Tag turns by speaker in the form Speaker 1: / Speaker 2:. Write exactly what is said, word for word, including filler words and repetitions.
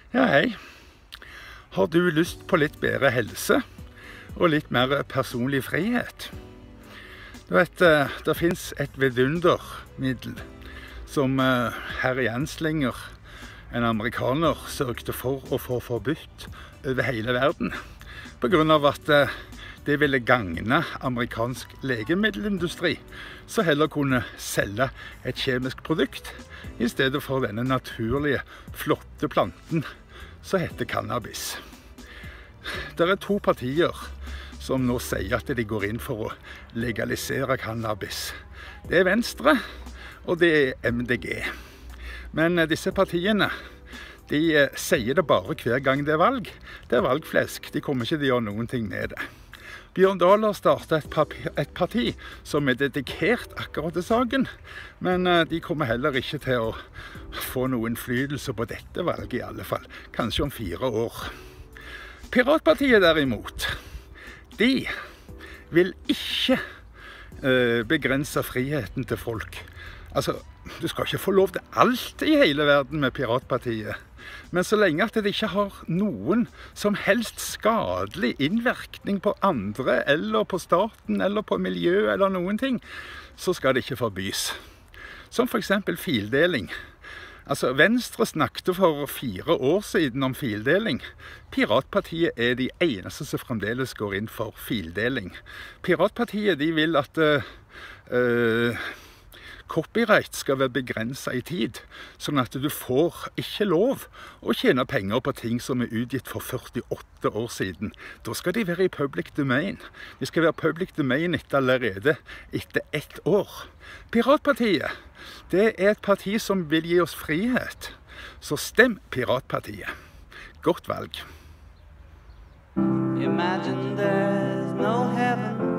Speaker 1: Ja, hei. Har du lyst på litt bedre helse og litt mer personlig frihet? Du vet, det finnes et vidundermiddel som herr Jenslinger, en amerikaner, sørgte for å få forbudt over hele verden. På grunn av at det ville gagne amerikansk legemiddelindustri, så heller kunne selge et kjemisk produkt i stedet for denne naturlige, flotte planten som heter cannabis. Det er to partier som nå sier at de går inn for å legalisere cannabis. Det er Venstre, og det er M D G. Men disse partiene, de sier det bare hver gang det er valg. Det er valgflesk, de kommer ikke til å gjøre noen ting med det. Bjørn Dahl har startet et parti som er dedikert akkurat til saken, men de kommer heller ikke til å få noen innflytelse på dette valget i alle fall, kanskje om fire år. Piratpartiet derimot, de vil ikke begrense friheten til folk. Altså, du skal ikke få lov til alt i hele verden med Piratpartiet. Men så lenge at det ikke har noen som helst skadelig innvirkning på andre, eller på staten, eller på miljø, eller noen ting, så skal det ikke forbys. Som for eksempel fildeling. Altså, Venstre snakket for fire år siden om fildeling. Piratpartiet er de eneste som fremdeles går inn for fildeling. Piratpartiet, de vil at uh, uh, copyright skal være begrenset i tid, sånn at du får ikke lov å tjene penger på ting som er utgitt for førtiåtte år siden. Da skal de være i public domain. De skal være public domain etter allerede etter ett år. Piratpartiet, det er et parti som vil gi oss frihet. Så stem Piratpartiet. Godt valg.
Speaker 2: Imagine there's no heaven.